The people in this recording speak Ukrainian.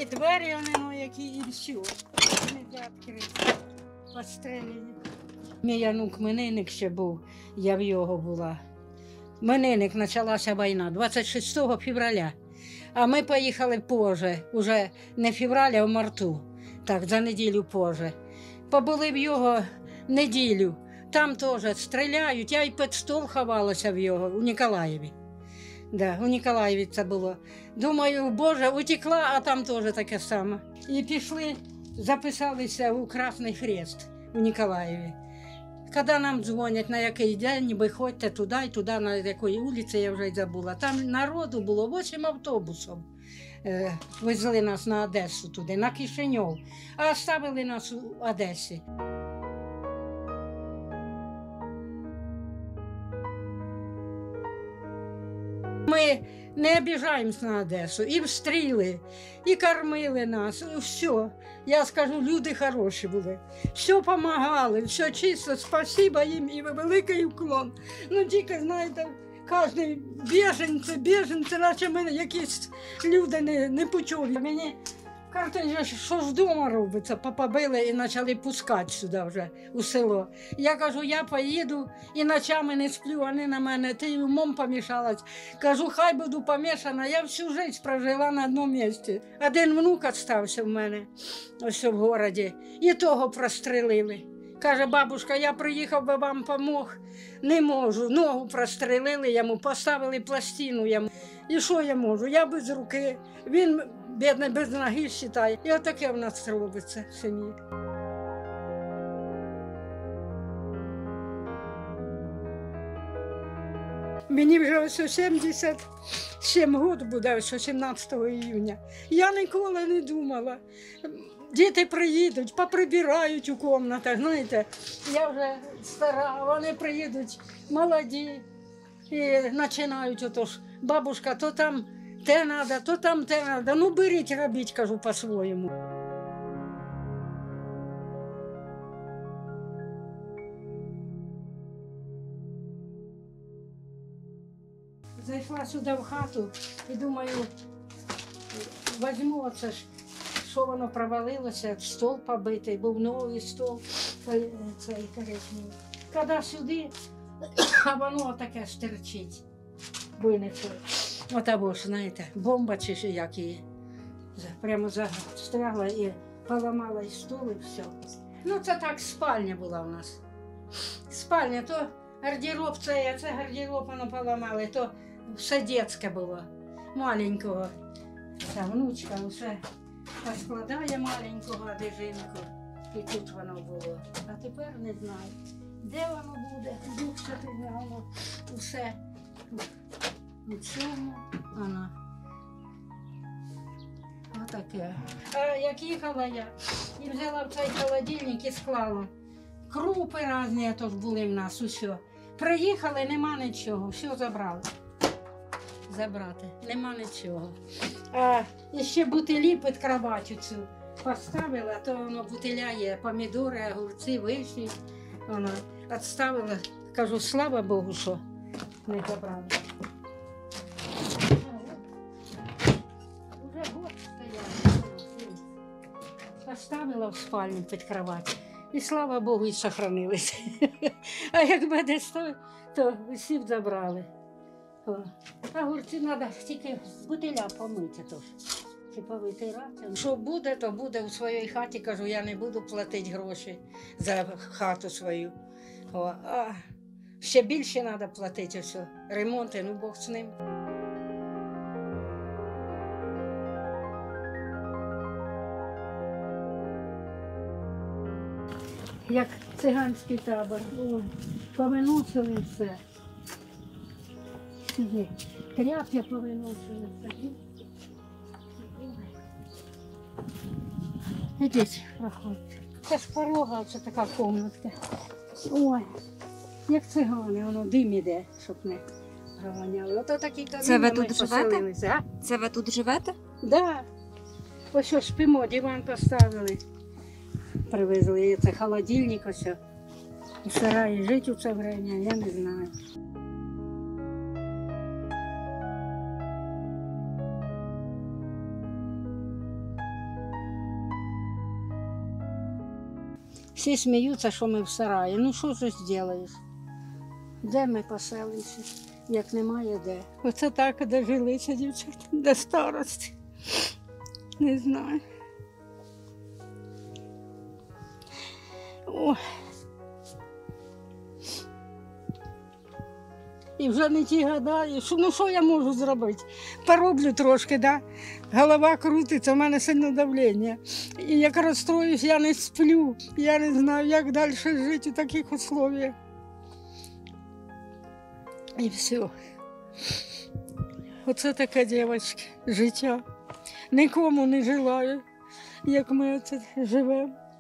І двері вони, які, і все. Вони відкриті, постріляні. Мій онук Мининник ще був, я в його була. Мининник, почалася війна 26 февраля. А ми поїхали позже, уже не февраля, а в марту, так, за неділю позже. Побули в його неділю, там теж стріляють, я й під стол ховалася в його, у Ніколаєві. Да, у Ніколаєві це було. Думаю, Боже, утекла, а там теж таке саме. І пішли, записалися у Красний Хрест у Ніколаєві. Коли нам дзвонять, на який день, виходьте туди і туди, на якої вулиці, я вже й забула. Там народу було 8 автобусів. Везли нас на Одесу туди, на Кишиньов, а оставили нас у Одесі. Ми не обіжаємось на Одесу, і встріли, і кормили нас, і все. Я скажу, люди хороші були, все допомагали, все чисто, спасибо їм і великий уклон. Ну тільки, знаєте, кожен біженці, наче мене якісь люди не почули. Мені кажуть, що ж вдома робиться, побили і почали пускати сюди вже, у село. Я кажу, я поїду і ночами не сплю, вони на мене, ти умом помішалась. Кажу, хай буду помішана, я всю життя прожила на одному місці. Один внук залишився в мене, ось в місті, і того прострелили. Каже, бабушка, я приїхав би вам помог, не можу, ногу прострелили йому, поставили пластину йому. І що я можу? Я без руки, він, бідний, без ноги, вважає. І отаке в нас робиться в сім'ї. Мені вже ось 77 років буде, ось 17 іюня. Я ніколи не думала. Діти приїдуть, поприбирають у кімнатах, знаєте. Я вже стара, вони приїдуть молоді і починають отож. Бабушка, то там те треба, то там те треба. Ну беріть, робіть, кажу, по-своєму. Зайшла сюди в хату і думаю, візьму оце ж, що воно провалилося, стол побитий, був новий стол, цей коричневий. Коли сюди, а воно таке стерчить, винесло. Отабо ж, знаєте, бомба чи як її. Прямо застрягла і поламала і стул, і все. Ну це так, спальня була у нас. Спальня, то гардероб цей, а це гардероб воно поламали, то все дитяче було, маленького. Ця внучка все поскладає маленького одежинку. І тут воно було. А тепер не знаю, де воно буде, духчати воно, усе. У цьому воно. Отаке. А як їхала я і взяла в цей холодильник і склала. Крупи різні тож були в нас, усе. Приїхали, нема нічого, все забрали. Забрати, нема нічого. А ще бутилі під кроватю цю поставила, то воно бутиля є, помідори, огурці, вишні. Воно відставила, кажу, слава Богу, що не забрали. Уже год стояла, поставила в спальню під кровать. І слава Богу, і сохранилися. А якби десь то всі б забрали. Огурці треба тільки бутиля помити, чи повитирати. Що буде, то буде. У своїй хаті, кажу, я не буду платити гроші за хату свою. А ще більше треба платити все. Ремонти, ну Бог з ним. Як циганський табор. Повиносили все. Тряп'я повиносили все. Ідіть, проходьте. Це ж порога, це така кімнатка. Ой, як цигани, воно дим іде, щоб не провоняли. Ото такі каміни. Це ви тут живете? Це ви тут живете? Так. Да. Ось що спимо, диван поставили. Привезли, це холодильник ось. У сараї жити у це время, я не знаю. Всі сміються, що ми в сараї. Ну що ж зробиш? Де ми поселимося, як немає де? Оце так дожилися, дівчата, до старості. Не знаю. Ой. І вже не ті гадаю, ну що я можу зробити? Пороблю трошки, да? Голова крутиться, у мене сильне давлення. І як розстроюсь, я не сплю. Я не знаю, як далі жити у таких условиях. І все. Оце таке, дівчатки, життя. Нікому не желаю, як ми оце живемо.